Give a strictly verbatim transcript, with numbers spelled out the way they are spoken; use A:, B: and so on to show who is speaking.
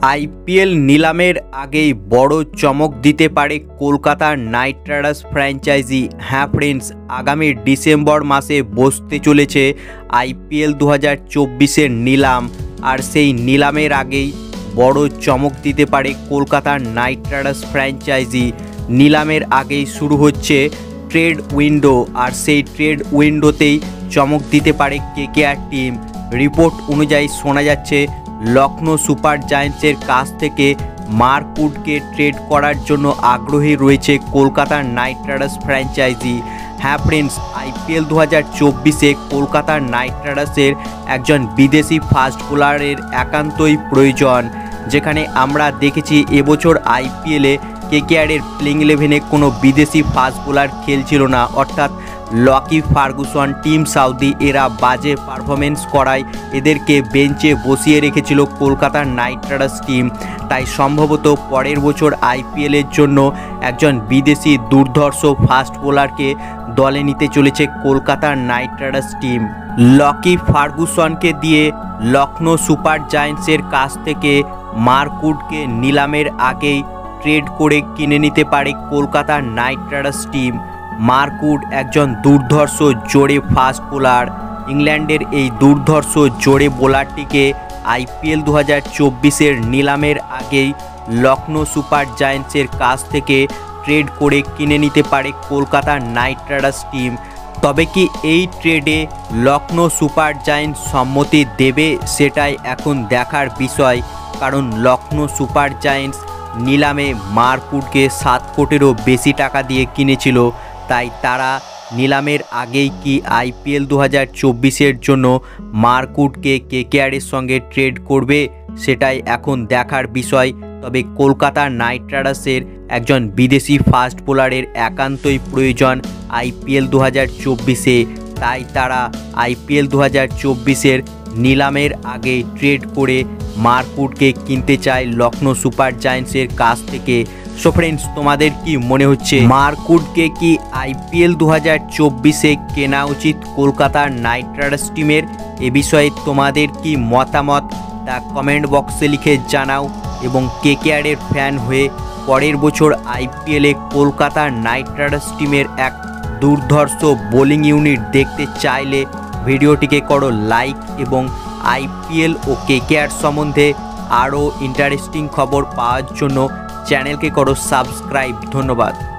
A: IPL নিলামের আগেই বড় চমক দিতে পারে কলকাতার নাইট রাইডার্স ফ্র্যাঞ্চাইজি। হ্যাঁ ফ্রেন্ডস, আগামী ডিসেম্বর মাসে বসতে চলেছে আইপিএল দু হাজার চব্বিশের নিলাম, আর সেই নিলামের আগেই বড় চমক দিতে পারে কলকাতার নাইট রাইডার্স ফ্র্যাঞ্চাইজি। নিলামের আগেই শুরু হচ্ছে ট্রেড উইন্ডো, আর সেই ট্রেড উইন্ডোতেই চমক দিতে পারে কেকেআর টিম। রিপোর্ট অনুযায়ী শোনা যাচ্ছে লখনৌ সুপার জায়ান্টসের কাছ থেকে মার্ক উডকে ট্রেড করার জন্য আগ্রহী রয়েছে কলকাতার নাইট রাইডার্স ফ্র্যাঞ্চাইজি। হ্যাঁ ফ্রেন্ডস, আইপিএল দু হাজার চব্বিশে কলকাতার নাইট রাইডার্সের একজন বিদেশি ফাস্ট বোলারের একান্তই প্রয়োজন, যেখানে আমরা দেখেছি এবছর আইপিএলে কেকেআরের প্লেইং ইলেভেনে কোনো বিদেশি ফাস্ট বোলার খেলছিল না, অর্থাৎ লকি ফার্গুসন, টিম সাউদি এরা বাজে পারফরমেন্স করায় এদেরকে বেঞ্চে বসিয়ে রেখেছিল কলকাতার নাইট রাইডার্স টিম। তাই সম্ভবত পরের বছর আইপিএলের জন্য একজন বিদেশি দুর্ধর্ষ ফাস্ট বোলারকে দলে নিতে চলেছে কলকাতার নাইট রাইডার্স টিম। লকি ফার্গুসনকে দিয়ে লখনৌ সুপার জায়ান্টসের কাছ থেকে মার্ক উডকে নিলামের আগেই ট্রেড করে কিনে নিতে পারে কলকাতার Knight Riders team. Mark Wood একজন দুর্ধর্ষ জোরে ফাস্ট বোলার। ইংল্যান্ডের এই দুর্ধর্ষ জোরে বোলারটিকে আইপিএল দু হাজার চব্বিশের নিলামের আগেই লখনৌ সুপার জায়ান্টসের কাছ থেকে ট্রেড করে কিনে নিতে পারে কলকাতার নাইট রাইডার্স টিম। তবে কি এই ট্রেডে লখনৌ সুপার জায়ান্টস সম্মতি দেবে, সেটাই এখন দেখার বিষয়, কারণ লখনৌ সুপার জায়ান্টস নিলামে মার্ক উডকে সাত কোটিরও বেশি টাকা দিয়ে কিনেছিল। তাই তারা নিলামের আগেই কি আইপিএল দু হাজার চব্বিশের জন্য মার্ক উডকে কেকেআরের সঙ্গে ট্রেড করবে, সেটাই এখন দেখার বিষয়। তবে কলকাতার নাইট রাইডার্সের একজন বিদেশি ফাস্ট বোলারের একান্তই প্রয়োজন আইপিএল দু হাজার চব্বিশে, তাই তারা আইপিএল দু হাজার চব্বিশের নিলামের আগে ট্রেড করে মার্ক উডকে কিনতে চায় লখনৌ সুপার জায়ান্টসের কাছ থেকে। সো ফ্রেন্ডস, তোমাদের কি মনে হচ্ছে মার্ক উডকে কি আইপিএল দু হাজার চব্বিশে কেনা উচিত কলকাতার নাইট রাইডার্স টিমের? এ বিষয়ে তোমাদের কি মতামত তা কমেন্ট বক্সে লিখে জানাও, এবং কেকেআরের ফ্যান হয়ে পরের বছর আইপিএলে কলকাতার নাইট রাইডার্স টিমের এক দুর্ধর্ষ বোলিং ইউনিট দেখতে চাইলে ভিডিওটিকে করো লাইক, এবং আইপিএল ও কেকেআর সম্বন্ধে আরও ইন্টারেস্টিং খবর পাওয়ার জন্য চ্যানেলকে করো সাবস্ক্রাইব। ধন্যবাদ।